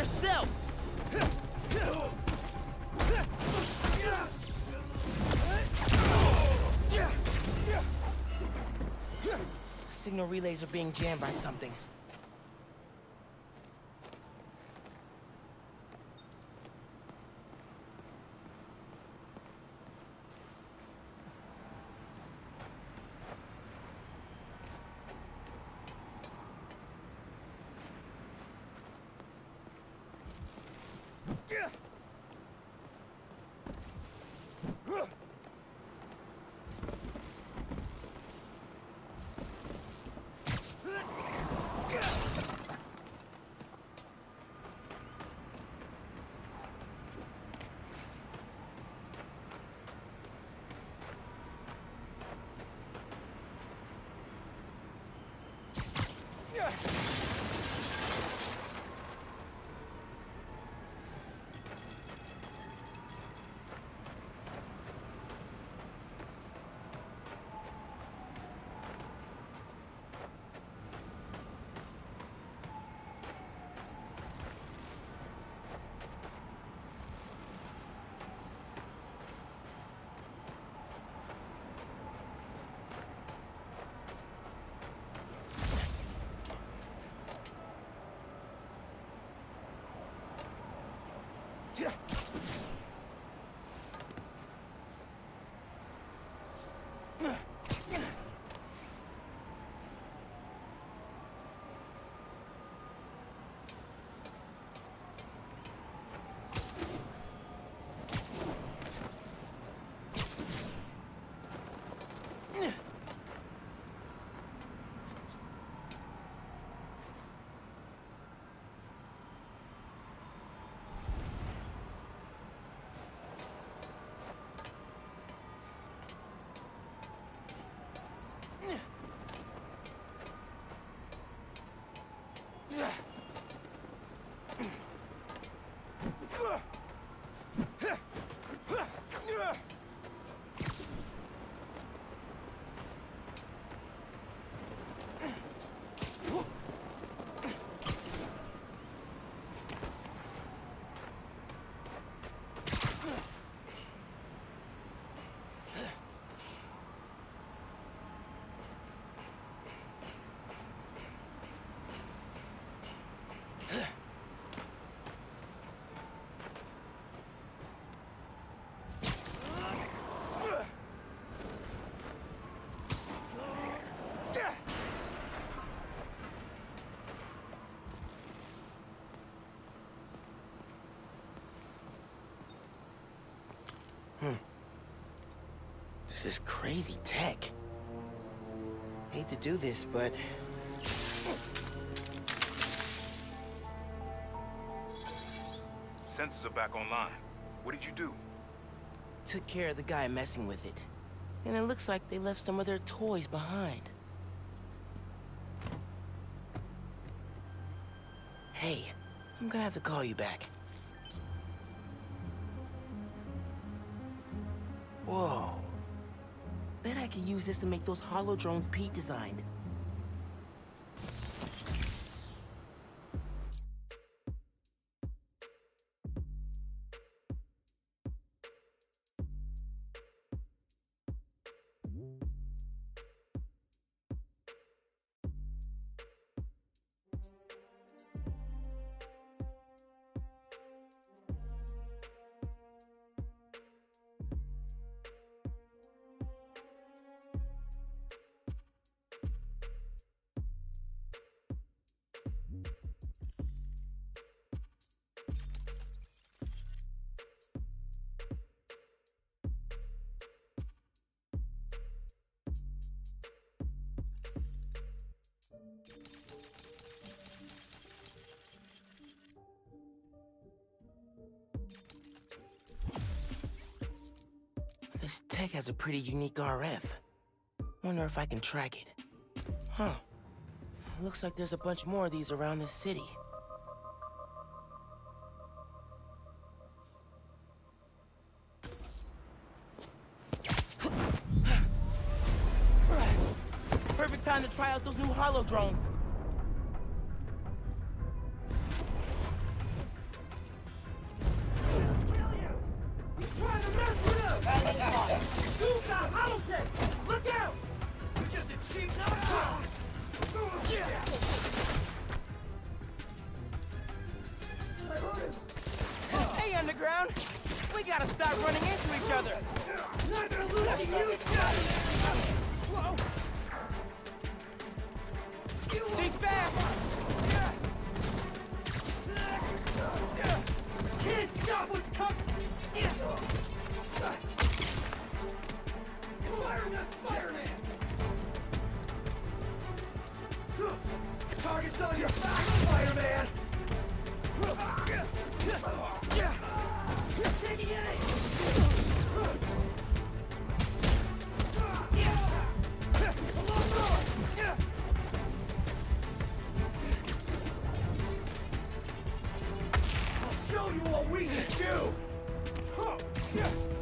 yourself! Signal relays are being jammed by something. This is crazy tech. Hate to do this, but... Sensors are back online. What did you do? Took care of the guy messing with it. And it looks like they left some of their toys behind. Hey, I'm gonna have to call you back. Whoa. Bet I could use this to make those holo drones Pete designed. This tech has a pretty unique RF. Wonder if I can track it. Huh. Looks like there's a bunch more of these around this city. Perfect time to try out those new holo drones. ground. We gotta stop running into each other. Not gonna lose to you, Whoa! Stay fast! Can't stop what's coming! Spider-Man! Target's on your back, Spider-Man! You're taking aim! I'll show you what we can do!